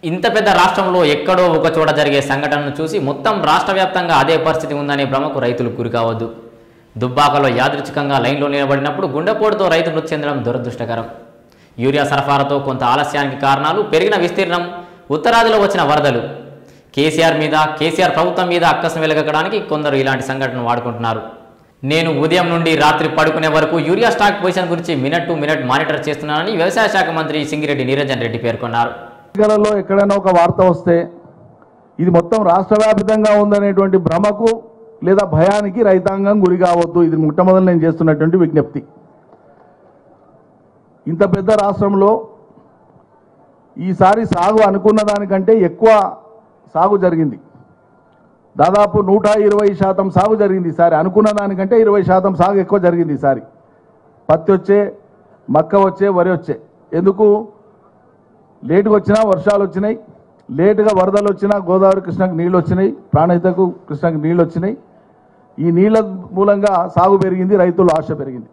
ఇంత పెద్ద రాష్ట్రంలో ఎక్కడో ఒక చోట జరిగే సంఘటనను చూసి మొత్తం రాష్ట్ర వ్యాప్తంగా అదే పరిస్థితి ఉందనే భ్రమకు రైతులు గురికావద్దు. దుబ్బాకలో యాదృచ్ఛికంగా లైన్లో నిలబడినప్పుడు గుండెపోటుతో రైతు మృతి చెందడం దురదృష్టకరం. యూరియా సరఫరాతో కొంత ఆలస్యానికి కారణాలు పెరిగిన విస్తీర్ణం, ఉత్తరాదిలో వచ్చిన వరదలు. కేసీఆర్ ప్రభుత్వం మీద అక్కసం వెలగడానికి కొందరు ఇలాంటి సంఘటనలు వాడుకుంటున్నారు. నేను ఉదయం నుండి రాత్రి పడుకునే వరకు యూరియా స్టాక్ పొజిషన్ గురించి మినిట్ టు మినిట్ మానిటర్ చేస్తున్నానని వ్యవసాయ శాఖ మంత్రి సింగిరెడ్డి నిరంజన్ రెడ్డి పేర్కొన్నారు. ఎక్కడైనా ఒక వార్త వస్తే ఇది మొత్తం రాష్ట్ర వ్యాప్తంగా ఉందనేటువంటి భ్రమకు లేదా భయానికి రైతాంగం గురి కావద్దు. ఇది మొట్టమొదటి నేను చేస్తున్నటువంటి విజ్ఞప్తి. ఇంత పెద్ద రాష్ట్రంలో ఈసారి సాగు అనుకున్న దానికంటే ఎక్కువ సాగు జరిగింది. దాదాపు 120% సాగు జరిగింది ఈసారి. అనుకున్న దానికంటే 20% సాగు ఎక్కువ జరిగింది ఈసారి. పత్తి వచ్చే, మక్క వచ్చే, వరి వచ్చే. ఎందుకు లేటుగా వచ్చినా వర్షాలు వచ్చినాయి, లేటుగా వరదలు వచ్చినా గోదావరి కృష్ణకు నీళ్ళు వచ్చినాయి, ప్రాణహితకు కృష్ణకు నీళ్ళు వచ్చినాయి. ఈ నీళ్ళ మూలంగా సాగు పెరిగింది, రైతుల ఆశ పెరిగింది.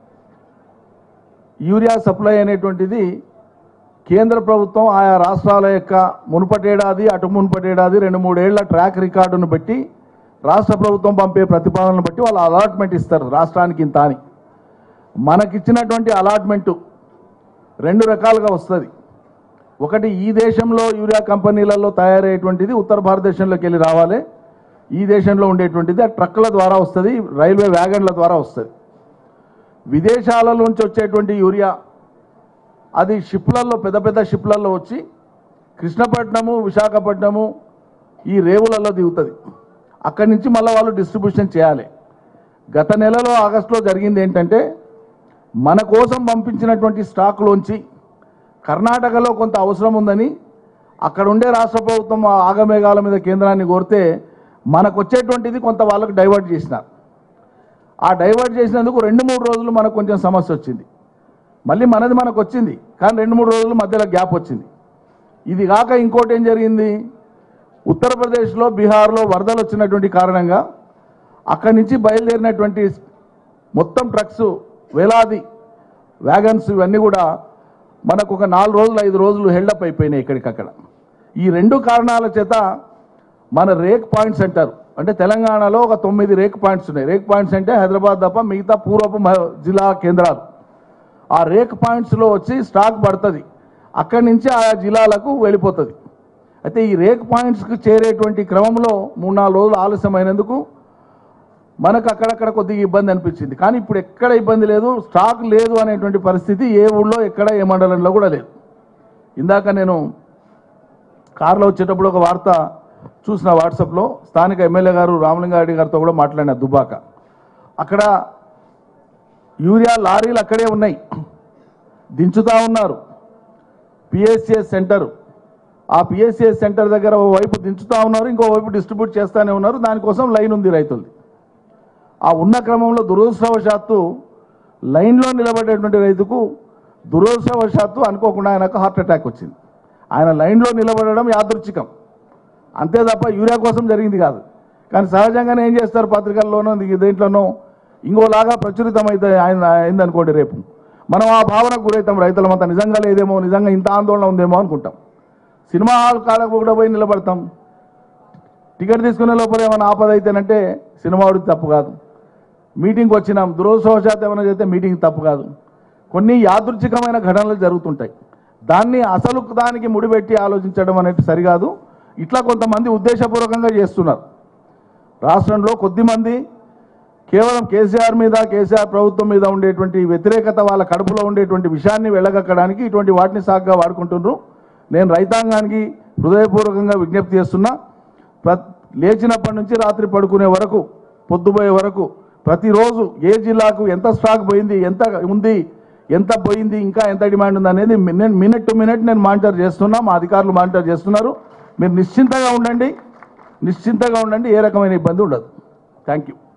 యూరియా సప్లై అనేటువంటిది కేంద్ర ప్రభుత్వం ఆయా రాష్ట్రాల యొక్క మునుపటేడాది అటు మునుపటేడాది 2-3 ఏళ్ల ట్రాక్ రికార్డును బట్టి రాష్ట్ర ప్రభుత్వం పంపే ప్రతిపాదనను బట్టి వాళ్ళు అలాట్మెంట్ ఇస్తారు రాష్ట్రానికి ఇంత అని. మనకిచ్చినటువంటి అలాట్మెంటు 2 రకాలుగా వస్తుంది. ఒకటి, ఈ దేశంలో యూరియా కంపెనీలలో తయారయ్యేటువంటిది ఉత్తర భారతదేశంలోకి వెళ్ళి రావాలి. ఈ దేశంలో ఉండేటువంటిది ఆ ట్రక్కుల ద్వారా వస్తుంది, రైల్వే వ్యాగన్ల ద్వారా వస్తుంది. విదేశాల నుంచి వచ్చేటువంటి యూరియా అది షిప్లలో, పెద్ద పెద్ద షిప్లలో వచ్చి కృష్ణపట్నము, విశాఖపట్నము ఈ రేవులలో దిగుతుంది. అక్కడి నుంచి మళ్ళీ వాళ్ళు డిస్ట్రిబ్యూషన్ చేయాలి. గత నెలలో ఆగస్టులో జరిగింది ఏంటంటే, మన కోసం పంపించినటువంటి స్టాక్లోంచి కర్ణాటకలో కొంత అవసరం ఉందని అక్కడ ఉండే రాష్ట్ర ప్రభుత్వం ఆగమేఘాల మీద కేంద్రాన్ని కోరితే మనకు వచ్చేటువంటిది కొంత వాళ్ళకు డైవర్ట్ చేసినారు. ఆ డైవర్ట్ చేసినందుకు 2-3 రోజులు మనకు కొంచెం సమస్య వచ్చింది. మళ్ళీ మనది మనకు వచ్చింది, కానీ 2-3 రోజుల మధ్యలో గ్యాప్ వచ్చింది. ఇది కాక ఇంకోటి ఏం జరిగింది, ఉత్తరప్రదేశ్లో, బీహార్లో వరదలు వచ్చినటువంటి కారణంగా అక్కడి నుంచి బయలుదేరినటువంటి మొత్తం ట్రక్స్, వేలాది వ్యాగన్స్ ఇవన్నీ కూడా మనకు ఒక 4 రోజులు 5 రోజులు హెల్డప్ అయిపోయినాయి ఎక్కడికక్కడ. ఈ 2 కారణాల చేత మన రేక్ పాయింట్స్ అంటారు, అంటే తెలంగాణలో ఒక 9 రేక్ పాయింట్స్ ఉన్నాయి. రేక్ పాయింట్స్ అంటే హైదరాబాద్ తప్ప మిగతా పూర్వపు జిల్లా కేంద్రాలు. ఆ రేక్ పాయింట్స్లో వచ్చి స్టాక్ పడుతుంది, అక్కడి నుంచి ఆయా జిల్లాలకు వెళ్ళిపోతుంది. అయితే ఈ రేక్ పాయింట్స్కి చేరేటువంటి క్రమంలో 3-4 రోజులు ఆలస్యమైనందుకు మనకు అక్కడక్కడ కొద్దిగా ఇబ్బంది అనిపించింది. కానీ ఇప్పుడు ఎక్కడ ఇబ్బంది లేదు, స్టాక్ లేదు అనేటువంటి పరిస్థితి ఏ ఊళ్ళో, ఎక్కడ, ఏ మండలంలో కూడా లేదు. ఇందాక నేను కారులో వచ్చేటప్పుడు ఒక వార్త చూసిన వాట్సాప్లో, స్థానిక ఎమ్మెల్యే గారు రామలింగారెడ్డి గారితో కూడా మాట్లాడిన. దుబ్బాక అక్కడ యూరియా లారీలు అక్కడే ఉన్నాయి, దించుతూ ఉన్నారు. పిఎస్సిఎస్ సెంటర్, ఆ పిఎస్సిఎస్ సెంటర్ దగ్గర ఓవైపు దించుతూ ఉన్నారు, ఇంకోవైపు డిస్ట్రిబ్యూట్ చేస్తూనే ఉన్నారు. దానికోసం లైన్ ఉంది రైతులది. ఆ ఉన్న క్రమంలో దురదృష్టవశాత్తు లైన్లో నిలబడేటువంటి రైతుకు దురదృష్టవశాత్తు అనుకోకుండా ఆయనకు హార్ట్ అటాక్ వచ్చింది. ఆయన లైన్లో నిలబడడం యాదృచ్ఛికం, అంతే తప్ప యూరియా కోసం జరిగింది కాదు. కానీ సహజంగానే ఏం చేస్తారు, పత్రికల్లోనో దేంట్లోనో ఇంకోలాగా ప్రచురితమైతే ఆయన అయిందనుకోండి, రేపు మనం ఆ భావనకు గురవుతాం. రైతులమంతా నిజంగా లేదేమో, నిజంగా ఇంత ఆందోళన ఉందేమో అనుకుంటాం. సినిమా హాల్ కాడకు కూడా పోయి నిలబడతాం. టికెట్ తీసుకునే లోపల ఏమైనా ఆపద అయితేనంటే సినిమా వాడికి తప్పు కాదు. మీటింగ్కి వచ్చినాం, దురదృష్టవశాత్తు ఏమైనా చేస్తే మీటింగ్ తప్పు కాదు. కొన్ని యాదృచ్ఛికమైన ఘటనలు జరుగుతుంటాయి. దాన్ని అసలు దానికి ముడిపెట్టి ఆలోచించడం అనేది సరికాదు. ఇట్లా కొంతమంది ఉద్దేశపూర్వకంగా చేస్తున్నారు. రాష్ట్రంలో కొద్దిమంది కేవలం కేసీఆర్ మీద, కేసీఆర్ ప్రభుత్వం మీద ఉండేటువంటి వ్యతిరేకత, వాళ్ళ కడుపులో ఉండేటువంటి విషయాన్ని వెళ్ళగక్కడానికి ఇటువంటి వాటిని సాగుగా వాడుకుంటున్నారు. నేను రైతాంగానికి హృదయపూర్వకంగా విజ్ఞప్తి చేస్తున్నా, లేచినప్పటి నుంచి రాత్రి పడుకునే వరకు, పొద్దుపోయే వరకు ప్రతిరోజు ఏ జిల్లాకు ఎంత స్టాక్ పోయింది, ఎంత ఉంది, ఎంత పోయింది, ఇంకా ఎంత డిమాండ్ ఉంది అనేది నేను మినిట్ టు మినిట్ నేను మానిటర్ చేస్తున్నా. మా అధికారులు మానిటర్ చేస్తున్నారు. మీరు నిశ్చింతగా ఉండండి, ఏ రకమైన ఇబ్బంది ఉండదు. Thank you.